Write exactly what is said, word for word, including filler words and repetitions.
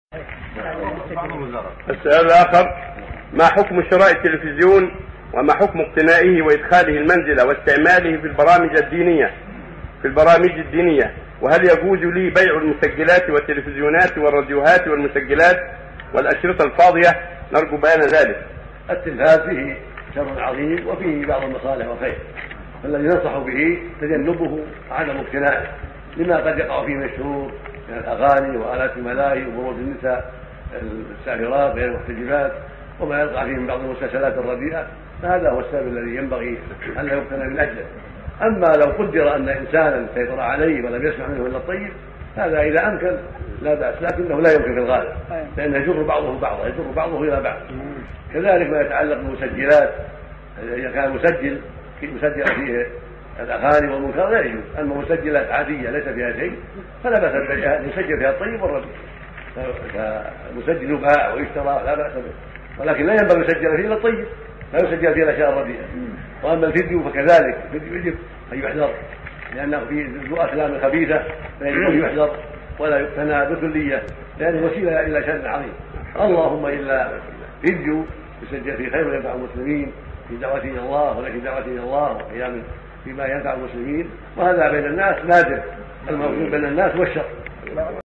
السؤال الآخر: ما حكم شراء التلفزيون وما حكم اقتنائه وإدخاله المنزل واستعماله في البرامج الدينية في البرامج الدينية وهل يجوز لي بيع المسجلات والتلفزيونات والراديوهات والمسجلات والأشرطة الفاضية؟ نرجو بيان ذلك. التلفاز فيه شر عظيم وفيه بعض المصالح والخير، فالذي ننصح به تجنبه وعدم اقتناعه لما قد يقع فيه من الشرور من الأغاني وآلات الملاهي وبروج النساء الساهرات غير المحتجبات وما يقع فيه من بعض المسلسلات الرديئة، فهذا هو السبب الذي ينبغي أن لا يقتنى من أجله. أما لو قدر أن إنسانا سيطر عليه ولم يسمع منه إلا الطيب هذا إذا أمكن لا بأس، لكنه لا يمكن في الغالب لأنه يجر بعضه بعضا يجر بعضه إلى بعض. كذلك ما يتعلق بالمسجلات، إذا كان مسجل مسجل فيه الأغاني والمنكر لا يجوز، أما مسجلات عادية ليس فيها شيء فلا بأس بها، يسجل فيها الطيب والرديء، فالمسجل يباع ويشترى لا بأس به، ولكن لا ينبغي يسجل فيه إلا الطيب، لا يسجل فيه الأشياء الرديئة. وأما الفيديو فكذلك الفيديو يجب أن يحذر لأنه فيه ذو أفلام خبيثة فيجب أن يحذر ولا يقتنى بكلية لأنه وسيلة إلى شر عظيم. اللهم إلا فيديو يسجل فيه خير ينفع المسلمين في دعوته إلى الله ولكن دعوته إلى الله وقيام فيما ينفع المسلمين، وهذا بين الناس نادر، الموجود بين الناس والشر.